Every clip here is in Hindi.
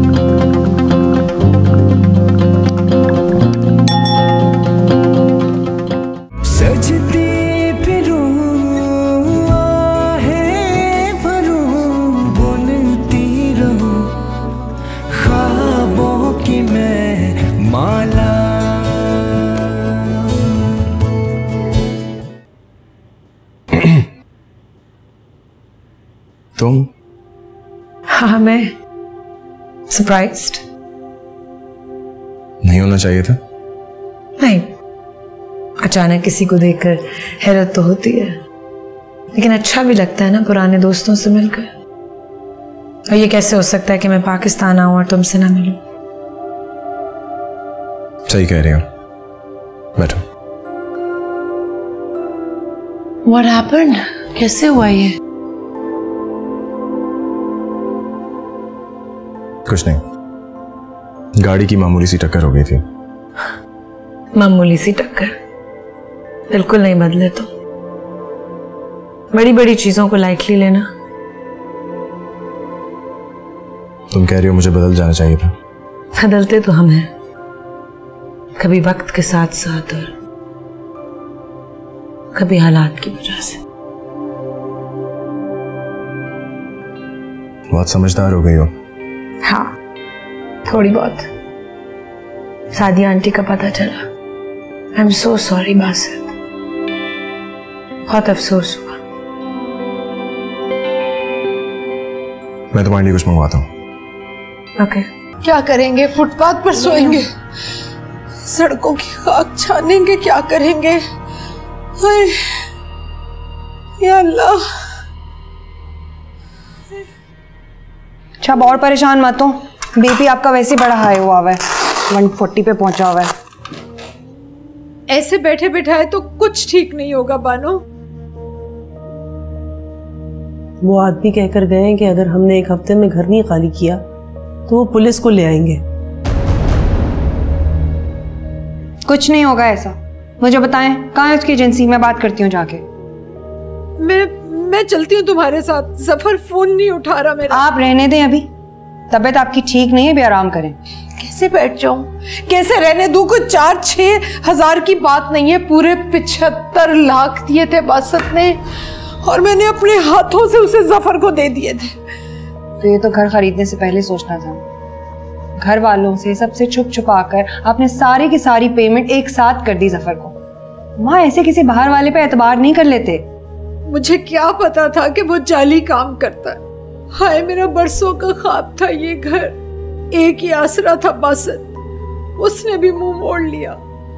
तुम? हाँ, मैं सरप्राइज्ड नहीं होना चाहिए था। नहीं, अचानक किसी को देखकर हैरत तो होती है, लेकिन अच्छा भी लगता है ना पुराने दोस्तों से मिलकर। और ये कैसे हो सकता है कि मैं पाकिस्तान आऊं और तुमसे ना मिलूं? सही कह रही हो, बैठो। What happened? कैसे हुआ ये? कुछ नहीं, गाड़ी की मामूली सी टक्कर हो गई थी। मामूली सी टक्कर? बिल्कुल नहीं बदले तो। बड़ी बड़ी चीजों को लाइटली लेना। तुम कह रही हो मुझे बदल जाना चाहिए था। बदलते तो हम हैं, कभी वक्त के साथ साथ और कभी हालात की वजह से। बहुत समझदार हो गई हो। हाँ, थोड़ी बहुत। सादिया आंटी का पता चला। I am so sorry Basit, बहुत अफसोस हुआ। मैं तुम्हारे लिए कुछ मंगवाता हूँ। ओके। क्या करेंगे? फुटपाथ पर सोएंगे, सड़कों की खाक छानेंगे, क्या करेंगे? हाय या अल्लाह। अच्छा, अब और परेशान मत हो, बीपी आपका वैसे बड़ा हाई हुआ है, 140 पे पहुंचा हुआ है। ऐसे बैठे बैठाए तो कुछ ठीक नहीं होगा बानो। वो आदमी कहकर गए हैं कि अगर हमने एक हफ्ते में घर नहीं खाली किया तो वो पुलिस को ले आएंगे। कुछ नहीं होगा ऐसा, मुझे बताएं कहाँ है उसकी एजेंसी, मैं बात करती हूँ जाके। मैं चलती हूँ तुम्हारे साथ। जफर फोन नहीं उठा रहा मेरा। आप रहने दें, अभी तबीयत आपकी ठीक नहीं है, भी आराम करें। कैसे बैठ जाऊं, कैसे रहने दूं? कुछ 4-6 हजार की बात नहीं है, पूरे 75 लाख दिए थे बासत ने, और मैंने अपने हाथों से उसे जफर को दे दिए थे। तो ये तो घर खरीदने से पहले सोचना था। घर वालों से सबसे छुप छुपा कर आपने सारी की सारी पेमेंट एक साथ कर दी जफर को। माँ ऐसे किसी बाहर वाले पे एतबार नहीं कर लेते। मुझे क्या पता था कि वो जाली काम करता है। हाय, मेरा बरसों का ख्वाब था ये घर, एक ही आसरा था बासत, उसने भी मुंह मोड़ लिया।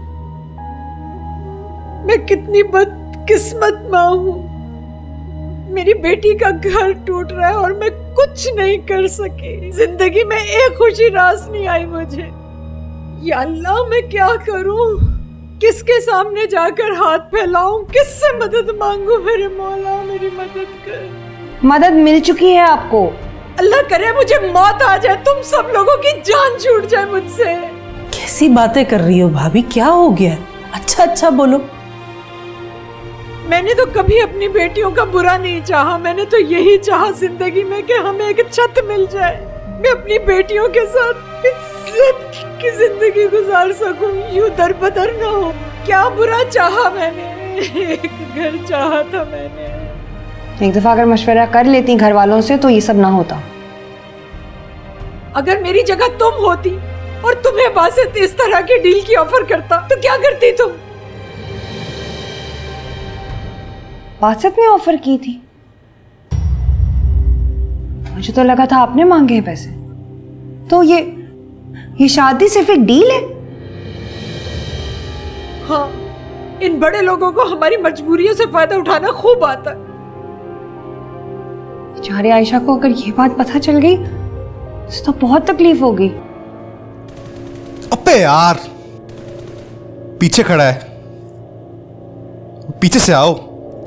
मैं कितनी बदकिस्मत माँ हूं। मेरी बेटी का घर टूट रहा है और मैं कुछ नहीं कर सकी। जिंदगी में एक खुशी रास नहीं आई मुझे। या अल्लाह, मैं क्या करूं? किसके सामने जाकर हाथ फैलाऊं? किससे मदद मांगू? मेरे मौला, मेरी मदद कर। मदद मिल चुकी है आपको। अल्लाह करे मुझे मौत आ जाए, तुम सब लोगों की जान छूट जाए मुझसे। कैसी बातें कर रही हो भाभी, क्या हो गया? अच्छा बोलो। मैंने तो कभी अपनी बेटियों का बुरा नहीं चाहा। मैंने तो यही चाहा जिंदगी में कि हमें एक छत मिल जाए, मैं अपनी बेटियों के साथ इज्जत की जिंदगी गुजार सकूं, यूं दरबदर ना हो। क्या बुरा चाहा मैंने? एक घर चाहा था मैंने। एक दफा अगर मशवरा कर लेती घर वालों से तो ये सब ना होता। अगर मेरी जगह तुम होती और तुम्हें बासित इस तरह की डील की ऑफर करता तो क्या करती तुम? बासित ने ऑफर की थी? मुझे तो लगा था आपने मांगे हैं पैसे। तो ये शादी सिर्फ एक डील है? हाँ, इन बड़े लोगों को हमारी मजबूरियों से फायदा उठाना खूब आता है। बेचारी आयशा को अगर ये बात पता चल गई तो बहुत तकलीफ होगी। अबे यार, पीछे खड़ा है, पीछे से आओ।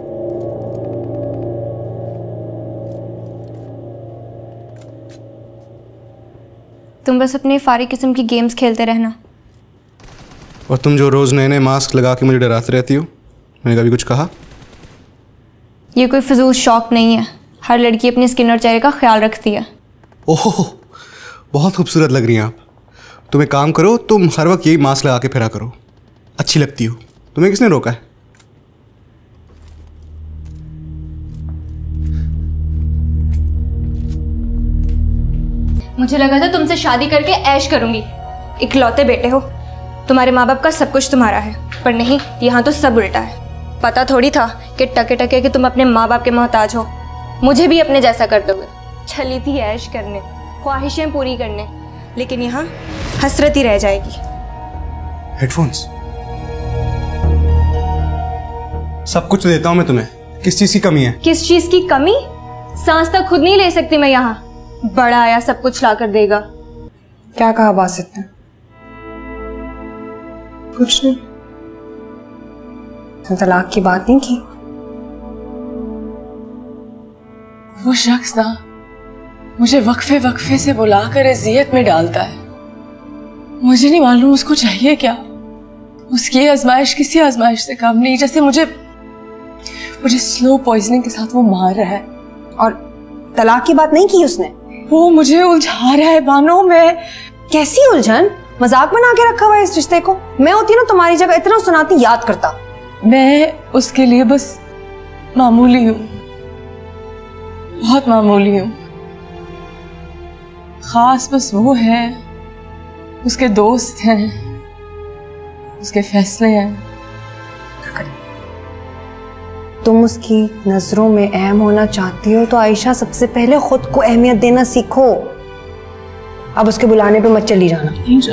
तुम बस अपने फारी किस्म की गेम्स खेलते रहना। और तुम जो रोज नए नए मास्क लगा के मुझे डराती रहती हो, मैंने कभी कुछ कहा? ये कोई फजूल शौक नहीं है, हर लड़की अपनी स्किन और चेहरे का ख्याल रखती है। ओह, बहुत खूबसूरत लग रही हैं आप। तुम एक काम करो, तुम हर वक्त यही मास्क लगा के फिरा करो, अच्छी लगती हो। तुम्हें किसने रोका है? मुझे लगा था तुमसे शादी करके ऐश करूंगी, इकलौते बेटे हो, तुम्हारे माँ बाप का सब कुछ तुम्हारा है, पर नहीं, यहाँ तो सब उल्टा है। पता थोड़ी था कि टके टके कि तुम अपने माँ बाप के मोहताज हो, मुझे भी अपने जैसा कर दोगे। चली थी ऐश करने, ख्वाहिशें पूरी करने, लेकिन यहाँ हसरत ही रह जाएगी। हेडफोन्स सब कुछ देता हूँ मैं तुम्हें, किस चीज की कमी है? किस चीज की कमी? सांस तक खुद नहीं ले सकती मैं यहाँ, बड़ा आया सब कुछ ला कर देगा। क्या कहा बासित ने? कुछ नहीं। तलाक की बात नहीं की? वो शख्स ना मुझे वक्फे वक्फे से बुलाकर अजियत में डालता है। मुझे नहीं मालूम उसको चाहिए क्या। उसकी आजमाइश किसी आजमाइश से कम नहीं, जैसे मुझे स्लो पॉइजनिंग के साथ वो मार रहा है। और तलाक की बात नहीं की उसने? वो मुझे उलझा रहा है बानो। में कैसी उलझन? मजाक बना के रखा हुआ है इस रिश्ते को। मैं होती ना तुम्हारी जगह इतना सुनाती याद करता। मैं उसके लिए बस मामूली हूँ, बहुत मामूली हूँ। खास बस वो है, उसके दोस्त हैं, उसके फैसले हैं। तुम उसकी नजरों में अहम होना चाहती हो तो आयशा सबसे पहले खुद को अहमियत देना सीखो। अब उसके बुलाने पे मत चली जाना।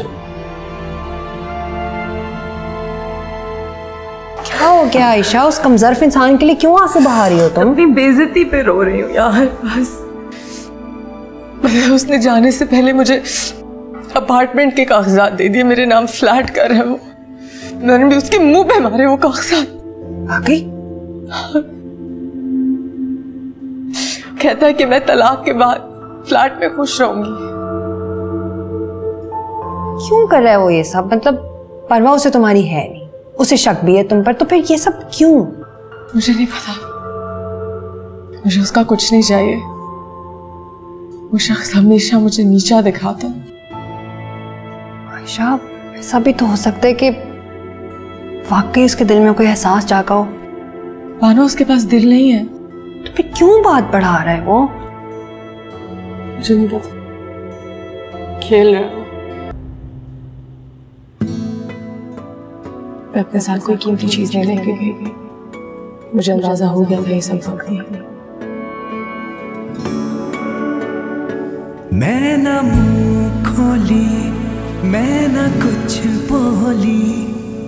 क्या हो गया आयशा? उस कमजोर इंसान के लिए क्यों आंसू बहा रही हो तुम? अपनी बेइज्जती पे रो रही हूँ यार। बस उसने जाने से पहले मुझे अपार्टमेंट के कागजात दे दिए, मेरे नाम फ्लैट कर रहा है वो। मैंने भी उसके मुंह पे मारे वो कागजात। वाकई? कहता है कि मैं तलाक के बाद फ्लैट में खुश रहूंगी। क्यों कर रहा है वो ये सब? मतलब परवाह उसे तुम्हारी है नहीं, उसे शक भी है तुम पर, तो फिर ये सब क्यों? मुझे नहीं पता, मुझे उसका कुछ नहीं चाहिए। वो शख्स हमेशा मुझे नीचा दिखाता। आयशा, ऐसा भी तो हो सकता है कि वाकई उसके दिल में कोई एहसास जागा हो। मानो उसके पास दिल नहीं है, तो फिर क्यों बात बढ़ा रहा है वो? मुझे नहीं पता, खेल रहा हूँ। मैं अपने साथ कोई कीमती चीज नहीं लेके गई। मुझे अंदाजा हो गया था ये सब वक्त ही। मैं ना मुंह खोली, मैं ना कुछ बोली,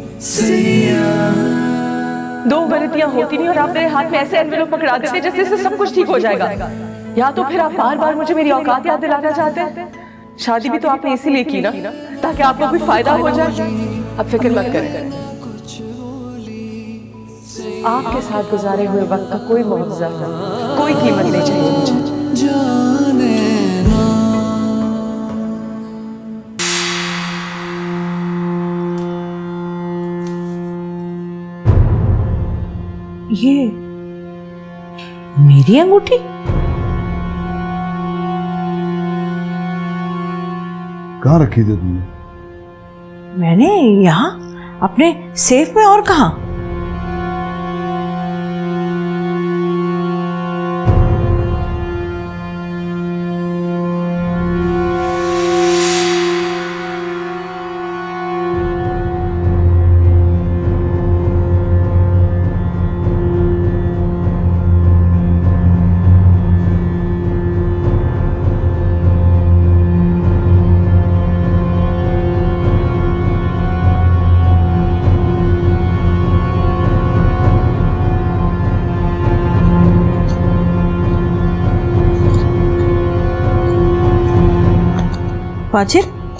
दो गलतियां होती नहीं और आप मेरे हाथ में ऐसे एनवेलप पकड़ा देते जैसे इससे सब कुछ ठीक हो जाएगा। या तो फिर आप बार बार मुझे मेरी औकात याद दिलाना चाहते हैं। शादी भी तो आपने इसीलिए की ना, ताकि आपको कोई फायदा हो जाए। अब फिक्र मत करें, आपके साथ गुजारे हुए वक्त का कोई मुआवजा, कोई कीमत नहीं चाहिए मुझे। ये मेरी अंगूठी? कहाँ रखी थी तुमने? मैंने यहाँ अपने सेफ में। और कहाँ? वाजिद?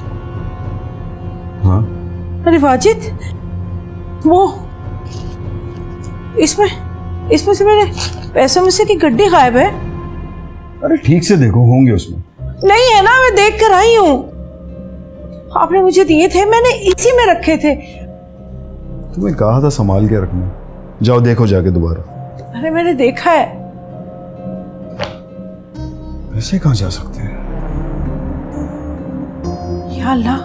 हाँ? अरे वाजिद, वो इसमें से मेरे पैसों में से की गड्डी गायब है। अरे ठीक से देखो, होंगे उसमें। नहीं है ना, मैं देख कर आई हूँ। आपने मुझे दिए थे, मैंने इसी में रखे थे। तुम्हें कहा था संभाल के रखना। जाओ देखो जाके दोबारा। अरे मैंने देखा है। ऐसे कहाँ जा सकते हैं? या अल्लाह।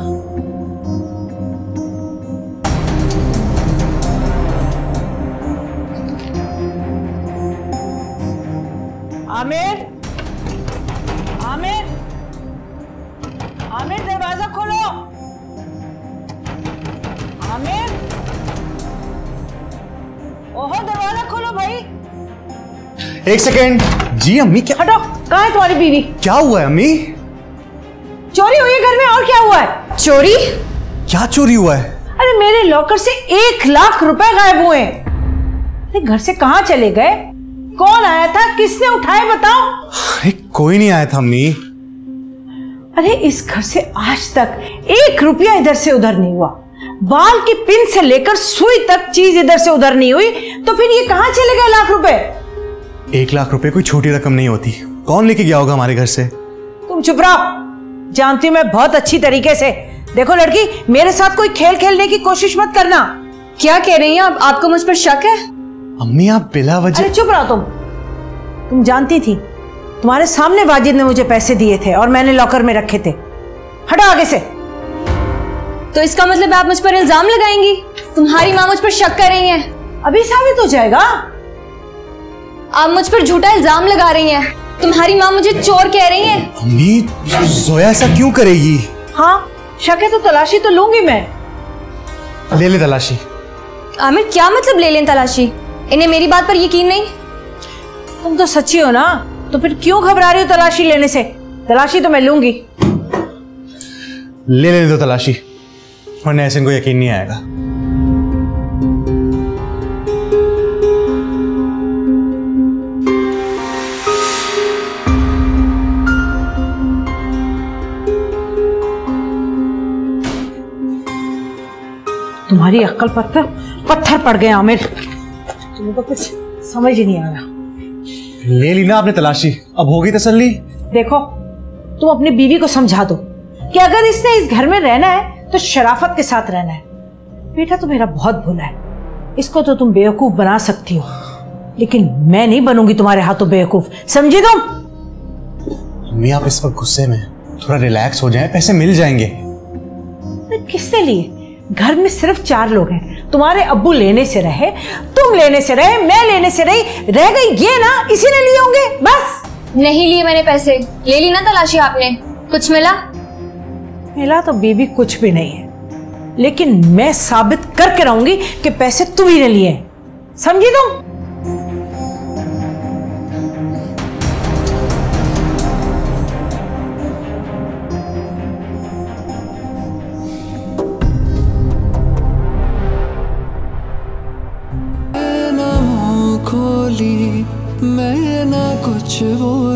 आमिर, आमिर, आमिर दरवाजा खोलो। आमिर, ओहो दरवाजा खोलो भाई। एक सेकेंड। जी अम्मी क्या? हटो, कहाँ है तुम्हारी बीवी? क्या हुआ है अम्मी? चोरी हुई है घर में, और क्या हुआ है? चोरी? क्या चोरी हुआ है? अरे मेरे लॉकर से 1 लाख रुपए गायब हुए। अरे घर से कहाँ चले गए? कौन आया था? किसने उठाए बताओ? अरे कोई नहीं आया था अम्मी। अरे इस घर से आज तक 1 रुपया इधर से उधर नहीं हुआ। बाल की पिन से लेकर सुई तक चीज इधर से उधर नहीं हुई, तो फिर ये कहाँ चले गए लाख रुपए? 1 लाख रुपए कोई छोटी रकम नहीं होती। कौन लेके गया होगा हमारे घर से? तुम चुप रहो, जानती हूँ मैं बहुत अच्छी तरीके से। देखो लड़की, मेरे साथ कोई खेल खेलने की कोशिश मत करना। क्या कह रही हैं आप? आपको मुझ पर शक है? अम्मी आप बिला वजह। अरे चुप रहो तुम जानती थी, तुम्हारे सामने वाजिद ने मुझे पैसे दिए थे और मैंने लॉकर में रखे थे। हटो आगे से। तो इसका मतलब आप मुझ पर इल्जाम लगाएंगी? तुम्हारी माँ मुझ पर शक कर रही हैं। अभी साबित हो जाएगा। आप मुझ पर झूठा इल्जाम लगा रही हैं। तुम्हारी माँ मुझे चोर कह रही है। अम्मी जोया ऐसा क्यों करेगी? हाँ शक है तो तलाशी तो लूंगी मैं। ले ले तलाशी। आमिर क्या मतलब ले लें तलाशी? इन्हें मेरी बात पर यकीन नहीं? तुम तो सच्ची हो ना, तो फिर क्यों घबरा रही हो तलाशी लेने से? तलाशी तो मैं लूंगी। ले दो तलाशी, वरना ऐसे इनको यकीन नहीं आएगा। तुम्हारी अक्ल पत्थर पड़ गए आमिर। तुम्हें तो कुछ समझ ही नहीं आ रहा। ले ली ना आपने तलाशी, अब होगी तसल्ली। देखो तुम अपनी बीवी को समझा दो कि अगर इसने इस घर में रहना है तो शराफत के साथ रहना है। बेटा तो मेरा बहुत भूला है, इसको तो तुम बेवकूफ बना सकती हो, लेकिन मैं नहीं बनूंगी तुम्हारे हाथों बेवकूफ, समझी तुम? अम्मी आप इस वक्त गुस्से में, थोड़ा रिलैक्स हो जाएं, पैसे मिल जाएंगे। किसने लिए? घर में सिर्फ 4 लोग हैं। तुम्हारे अब्बू लेने से रहे, तुम लेने से रहे, मैं लेने से रही, रह गई ये ना, इसी ने लिए होंगे बस। नहीं लिए मैंने पैसे। ले ली ना तलाशी आपने? कुछ मिला? मिला तो बीबी कुछ भी नहीं है, लेकिन मैं साबित करके रहूंगी कि पैसे तुम ही ने लिए, समझी तुम? खोली मैं ना कुछ बोल